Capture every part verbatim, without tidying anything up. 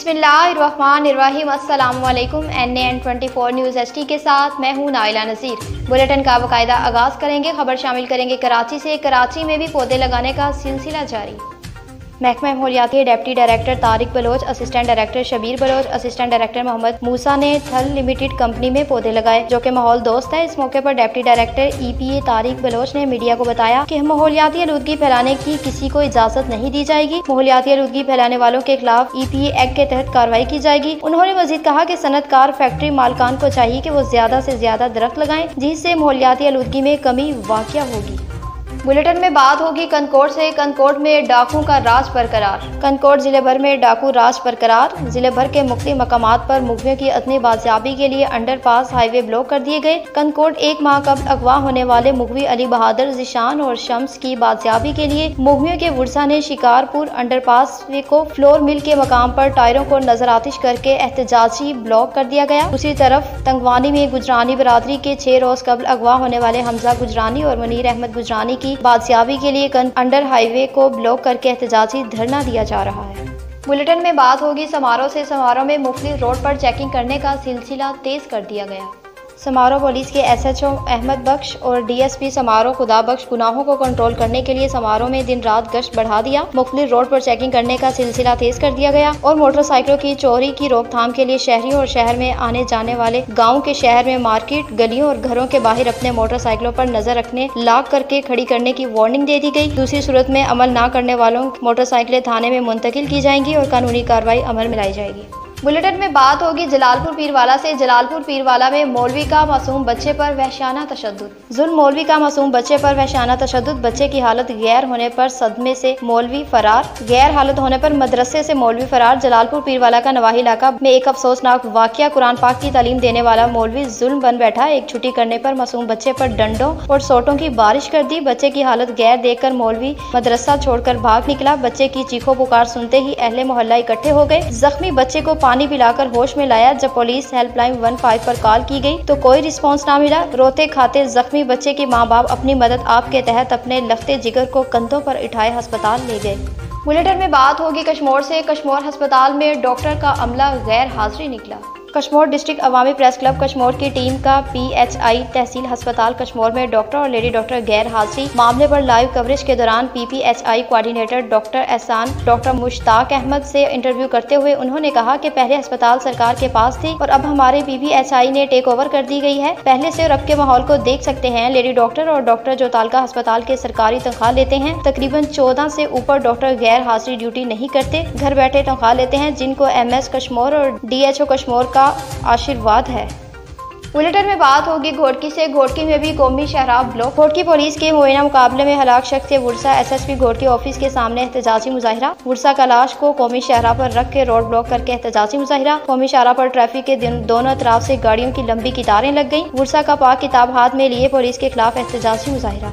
बिस्मिल्लाहिर्रहमानिर्रहीम। अस्सलामु अलैकुम। N A N twenty four news H T के साथ मैं हूं नाइला नज़ीर। बुलेटिन का बाकायदा आगाज़ करेंगे। खबर शामिल करेंगे कराची से। कराची में भी पौधे लगाने का सिलसिला जारी। महकमा माहौलियात के deputy director Tariq Baloch, assistant director Shabir Baloch, assistant director Mohammad Musa ने थल लिमिटेड कंपनी में पौधे लगाए जो कि माहौल दोस्त है। इस मौके पर deputy director E P A Tariq Baloch ने मीडिया को बताया कि माहौलियाती आलूदगी फैलाने की किसी को इजाजत नहीं दी जाएगी। माहौलियाती आलूदगी फैलाने वालों के खिलाफ ई पी ए एक्ट के तहत कार्रवाई की जाएगी। उन्होंने मजीद कहा कि सनतकार फैक्ट्री मालकान को चाहिए कि वो ज्यादा से ज्यादा दरख्त लगाएं जिससे माहौलियाती आलूदगी में कमी वाक़या होगी। बुलेटिन में बात होगी कनकोट से। कनकोट में डाकू का राज बरकरार। कनकोट जिले भर में डाकू राज बरकरार। जिले भर के मुख्तलिफ मकामात पर मुगवियों की अदनी बाजियाबी के लिए अंडरपास हाईवे ब्लॉक कर दिए गए। कनकोट एक माह कबल अगवा होने वाले मुगवी अली बहादुर, जिशान और शम्स की बाजियाबी के लिए मुगवियों के वुरसा ने शिकारपुर अंडरपास को फ्लोर मिल के मकाम पर टायरों को नजर आतिश करके एहतजाजी ब्लॉक कर दिया गया। दूसरी तरफ तंगवानी में गुजरानी बरादरी के छह रोज कबल अगवा होने वाले हमजा गुजरानी और मुनीर अहमद गुजरानी की बाजियाबी के लिए अंडर हाईवे को ब्लॉक करके एहतजाजी धरना दिया जा रहा है। बुलेटिन में बात होगी समारोह से। समारोह में मुख्तलिफ रोड पर चेकिंग करने का सिलसिला तेज कर दिया गया। समारोह पुलिस के S H O Ahmed Bakhsh और डी एस पी समारोह खुदा बख्श गुनाहों को कंट्रोल करने के लिए समारोह में दिन रात गश्त बढ़ा दिया। मुख्तलिफ रोड पर चेकिंग करने का सिलसिला तेज कर दिया गया और मोटरसाइकिलों की चोरी की रोकथाम के लिए शहरियों और शहर में आने जाने वाले गाँव के शहर में मार्केट, गलियों और घरों के बाहर अपने मोटरसाइकिलों पर नजर रखने, लॉक करके खड़ी करने की वार्निंग दे दी गई। दूसरी सूरत में अमल न करने वालों मोटरसाइकिलें थाने में मुंतकिल की जाएंगी और कानूनी कार्रवाई अमल में लाई जाएगी। बुलेटिन में बात होगी जलालपुर पीरवाला से। जलालपुर पीरवाला में मौलवी का मासूम बच्चे पर वहशाना तशद्दुद। जुल्म मौलवी का मासूम बच्चे पर वहशाना तशद्दुद। बच्चे की हालत गैर होने पर सदमे से मौलवी फरार। गैर हालत होने पर मदरसे से मौलवी फरार। जलालपुर पीरवाला का नवाही इलाका में एक अफसोसनाक वाकया। कुरान पाक की तालीम देने वाला मौलवी जुल्म बन बैठा। एक छुट्टी करने पर मासूम बच्चे पर डंडों और सोटों की बारिश कर दी। बच्चे की हालत गैर देखकर मौलवी मदरसा छोड़कर भाग निकला। बच्चे की चीखों पुकार सुनते ही अहले मोहल्ला इकट्ठे हो गए। जख्मी बच्चे को पानी पिलाकर होश में लाया। जब पुलिस हेल्पलाइन वन फाइव पर कॉल की गई तो कोई रिस्पांस ना मिला। रोते खाते जख्मी बच्चे के माँ बाप अपनी मदद आप के तहत अपने लखते जिगर को कंधों पर उठाए अस्पताल ले गए। बुलेटिन में बात होगी कश्मोर से। कश्मोर अस्पताल में डॉक्टर का अमला गैर हाजिरी निकला। कश्मोर डिस्ट्रिक्ट अवामी प्रेस क्लब कश्मोर की टीम का पी एच आई तहसील अस्पताल कश्मोर में डॉक्टर और लेडी डॉक्टर गैर हाजिरी मामले पर लाइव कवरेज के दौरान P P H I coordinator doctor Ehsan doctor Mushtaq Ahmed से इंटरव्यू करते हुए उन्होंने कहा कि पहले अस्पताल सरकार के पास थी और अब हमारे पी पी एच आई ने टेक ओवर कर दी गई है। पहले से और अब के माहौल को देख सकते हैं। लेडी डॉक्टर और डॉक्टर जो तालका अस्पताल के सरकारी तनख्वाह लेते हैं, तकरीबन चौदह से ऊपर डॉक्टर गैर हाजिरी ड्यूटी नहीं करते, घर बैठे तनख्वाह लेते हैं, जिनको एम एस कश्मोर और डी एच ओ कश्मोर का आशीर्वाद है। बुलेटिन में बात होगी घोटकी से। घोटकी में भी कौमी शराब ब्लॉक। घोटकी पुलिस के मुआयना मुकाबले में हलाक शख्स वुरसा S S P Ghotki office के सामने एहतजाजी मुजाहिरा। वुरसा का लाश को कौमी शहरा पर रख के रोड ब्लॉक करके एहतजाजी मुजाहिरा। कौमी शहरा पर ट्रैफिक के दोनों तरफ से गाड़ियों की लंबी कतारें लग गई। वुरसा का पाक किताब हाथ में लिए पुलिस के खिलाफ एहतजाजी मुजाहिरा।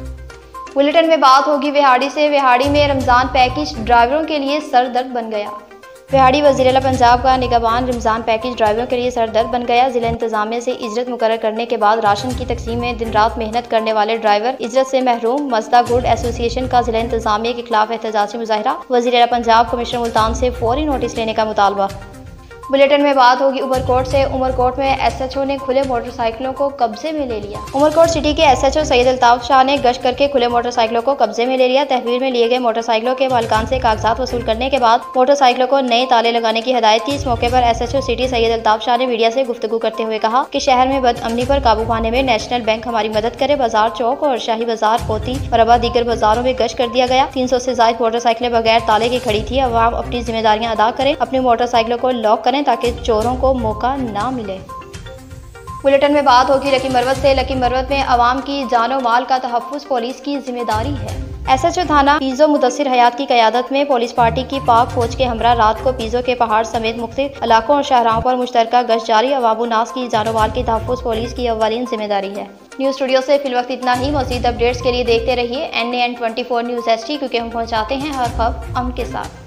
बुलेटिन में बात होगी विहाड़ी से। विहाड़ी में रमजान पैकेज ड्राइवरों के लिए सरदर्द बन गया। विहाड़ी वज़ीर-ए-आला पंजाब का निगहबान रमजान पैकेज ड्राइवरों के लिए सरदर्द बन गया। जिला इंतजामिया से इजरत मुकर्रर करने के बाद राशन की तकसीम में दिन रात मेहनत करने वाले ड्राइवर इजरत से महरूम। मजदा गुड एसोसिएशन का जिला इंतजामिया के खिलाफ एहतजाजी मुजाहिरा। वज़ीर-ए-आला पंजाब कमिश्नर मुल्तान से फौरी नोटिस लेने का मुतालबा। बुलेटिन में बात होगी उमरकोट से। उमरकोट में एस एच ओ ने खुले मोटरसाइकिलों को कब्जे में ले लिया। उमरकोट सिटी के S H O Syed Altaf Shah ने गश्त करके खुले मोटरसाइकिलों को कब्जे में ले लिया। तहवील में लिए गए मोटरसाइकिलों के मालिकान से कागजात वसूल करने के बाद मोटरसाइकिलों को नए ताले लगाने की हिदायत थी। इस मौके पर S H O city Syed Altaf Shah ने मीडिया से गुफ्तगू करते हुए कहा कि शहर में बदअमनी पर काबू पाने में नेशनल बैंक हमारी मदद करे। बाजार चौक और शाही बाजार, पोती और अबा दीगर बाजारों में गश्त कर दिया गया। तीन सौ से ज्यादा मोटरसाइकिलें बगैर ताले की खड़ी थी। अवाम अपनी जिम्मेदारियां अदा करें, अपनी मोटरसाइकिलों को लॉक करें ताकि चोरों को मौका ना मिले। बुलेटिन में बात होगी लकी मरवत से। लकी मरवत में अवाम की जानो माल का तहफ्फुज़ पुलिस की जिम्मेदारी है। एस एच ओ थाना पीजो मुदस्सिर हयात की क़यादत में पुलिस पार्टी की पाक फौज के हमरा रात को पीजो के पहाड़ समेत मुख्तलिफ इलाकों और शाहराहों पर मुश्तरका गश्त जारी। अवाबु नास की जानो माल की तहफ्फुज़ पुलिस की अव्वलीन जिम्मेदारी है। न्यूज़ स्टूडियो से फिल वक्त इतना ही। मज़ीद अपडेट्स के लिए देखते रहिए N A N twenty four news H T, क्योंकि हम पहुँचाते हैं हर खबर अमन के साथ।